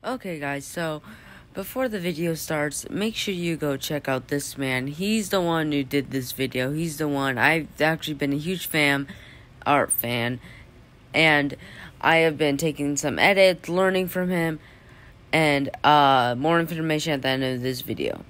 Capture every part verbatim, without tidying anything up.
Okay guys, so before the video starts, make sure you go check out this man. He's the one who did this video. He's the one. I've actually been a huge fan, art fan, and I have been taking some edits, learning from him, and uh, more information at the end of this video.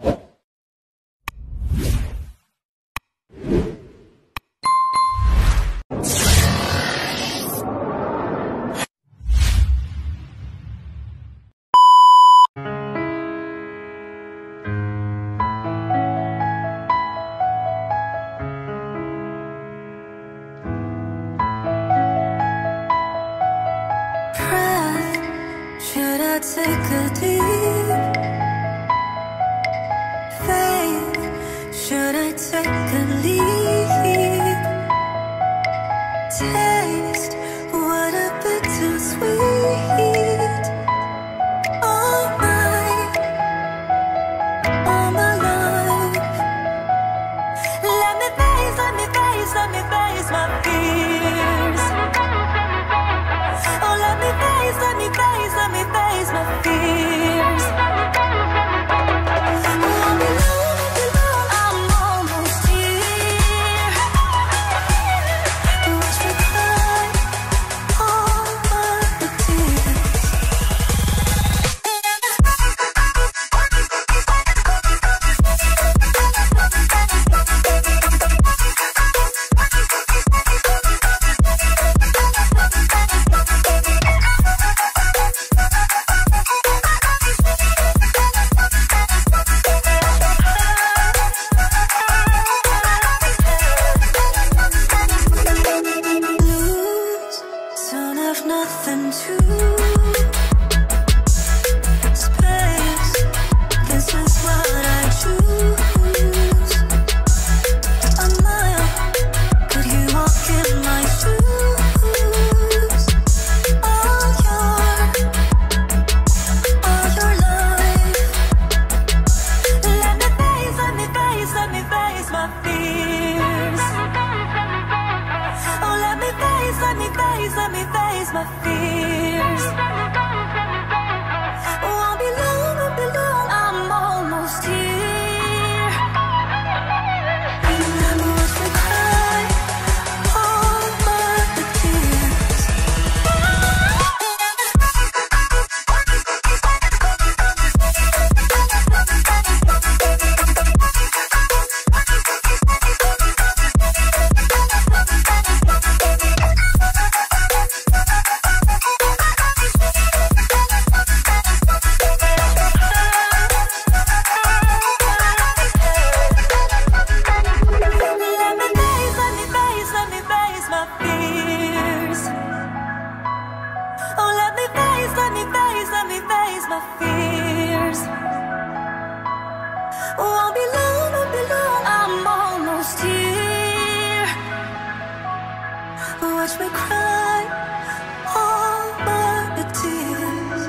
Should I take a deep faith? Should I take a leap? Taste what a bittersweet. All my, all my life. Let me face, let me face, let me face my fears. Oh, let me face, let me face, let me face my fears. Oh, below, below, I'm almost here. Watch me cry all my tears. Nothing to space. This is what I choose. A mile, could you walk in my shoes? All your, all your life. Let me face, let me face, let me face my fears. Oh, let me face, let me face, let me face my fears. Oh, I'll be long, I'll be long, I'm almost here. Watch me cry all my tears. Oh, let me face, let me face, let me face my fears. Oh, I'll be long, I'll be long, I'm almost here. Watch me cry all my tears.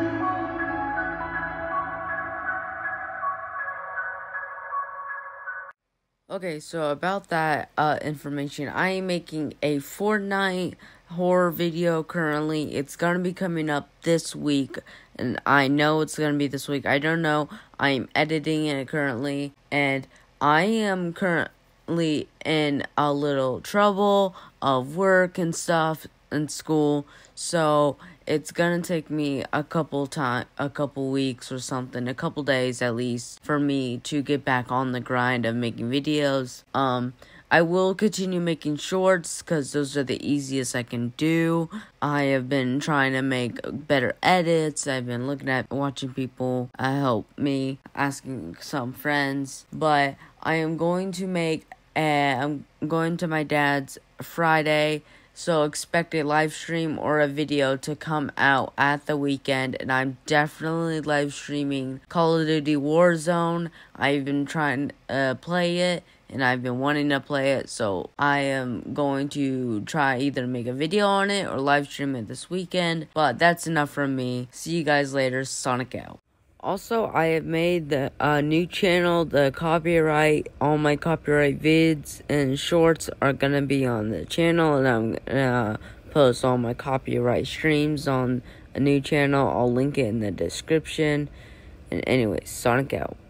Okay, so about that uh, information, I am making a Fortnite horror video currently. It's gonna be coming up this week, and I know it's gonna be this week. I don't know. I'm editing it currently, and I am currently in a little trouble of work and stuff and school, so it's gonna take me a couple time, a couple weeks or something, a couple days at least, for me to get back on the grind of making videos. Um, I will continue making shorts because those are the easiest I can do. I have been trying to make better edits. I've been looking at watching people uh, help me, asking some friends, but I am going to make. A, I'm going to my dad's Friday. So expect a live stream or a video to come out at the weekend, and I'm definitely live streaming Call of Duty Warzone. I've been trying to uh, play it, and I've been wanting to play it, so I am going to try either make a video on it or live stream it this weekend. But that's enough from me. See you guys later. Sonic out. Also, I have made the uh, new channel, the copyright, all my copyright vids and shorts are gonna be on the channel, and I'm gonna post all my copyright streams on a new channel. I'll link it in the description. And anyway, Sonic out.